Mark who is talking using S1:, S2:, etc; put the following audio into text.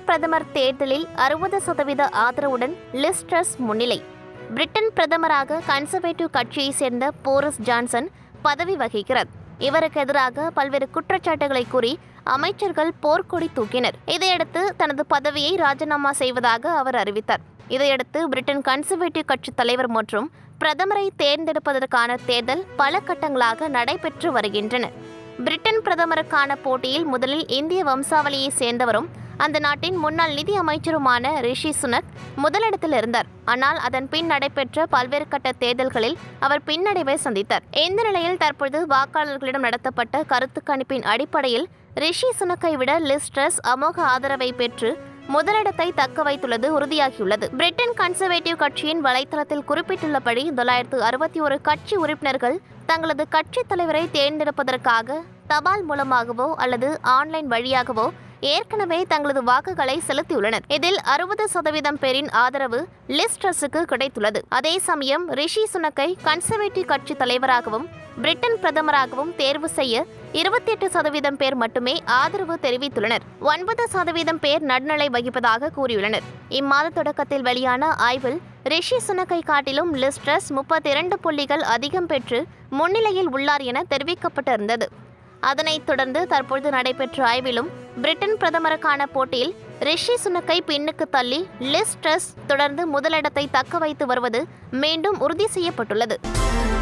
S1: பிரதமர் தேர்தலில் 60% ஆதரவுடன் லிஸ் ட்ரஸ் முன்னிலை. பிரிட்டன் பிரதமராக கன்சர்வேட்டிவ் கட்சியைச் சேர்ந்த போரிஸ் ஜான்சன் பதவி வகிக்கிறார். இவருக்கு எதிராக பல்வேறு குற்றச்சாட்டுகளை கூறி அமைச்சர்கள் போர்க்கொடி தூக்கினர். இதையடுத்து தனது பதவியை ராஜினாமா செய்வதாக அவர் அறிவித்தார். இதையடுத்து பிரிட்டன் கன்சர்வேட்டிவ் கட்சி தலைவர் மற்றும் பிரதமரை தேர்ந்தெடுப்பதற்கான தேர்தல் பல கட்டங்களாக நடைபெற்று வருகின்றன. பிரிட்டன் பிரதமருக்கான போட்டியில் முதலில் இந்திய வம்சாவளியை சேர்ந்தவரும் அந்த நாட்டின் முன்னாள் நிதி அமைச்சருமான ரிஷி சுனக் முதலிடத்தில் இருந்தார். ஆனால் அதன் பின் நடைபெற்ற பல்வேறு கட்ட தேர்தல்களில் அவர் பின்னடைவை சந்தித்தார். இந்த நிலையில் தற்பொழுது வாக்காளர்களிடம் நடத்தப்பட்ட கருத்து கணிப்பின் அடிப்படையில் ரிஷி சுனக்கை விட லிஸ் ட்ரஸ் அமோக ஆதரவை பெற்று முதலிடத்தை தக்க வைத்துள்ளது உறுதியாகியுள்ளது. பிரிட்டன் கன்சர்வேட்டிவ் கட்சியின் வலைத்தளத்தில் குறிப்பிட்டுள்ளபடி 961 கட்சி உறுப்பினர்கள் தங்களது கட்சி தலைவரை தேர்ந்தெடுப்பதற்காக தபால் மூலமாகவோ அல்லது ஆன்லைன் வழியாகவோ ஏற்கனவே தங்களது வாக்குகளை செலுத்தியுள்ளனர். இதில் 60% பேரின் ஆதரவு லிஸ் ட்ரஸுக்கு கிடைத்துள்ளது. அதே சமயம் ரிஷி சுனக்கை கன்சர்வேட்டிவ் கட்சி தலைவராகவும் பிரிட்டன் பிரதமராகவும் தேர்வு செய்ய 28% பேர் மட்டுமே ஆதரவு தெரிவித்துள்ளனர். 9% பேர் நடுநிலை வகிப்பதாக கூறியுள்ளனர். இம்மாத தொடக்கத்தில் வெளியான ஆய்வில் ரிஷி சுனக்கை காட்டிலும் லிஸ் ட்ரஸ் 32 புள்ளிகள் அதிகம் பெற்று முன்னிலையில் உள்ளார் என தெரிவிக்கப்பட்டிருந்தது. அதனைத் தொடர்ந்து தற்பொழுது நடைபெற்ற ஆய்விலும் பிரிட்டன் பிரதமருக்கான போட்டியில் ரிஷி சுனக்கை பின்னுக்கு தள்ளி லிஸ் ட்ரஸ் தொடர்ந்து முதலிடத்தை தக்க வைத்து வருவது மீண்டும் உறுதி செய்யப்பட்டுள்ளது.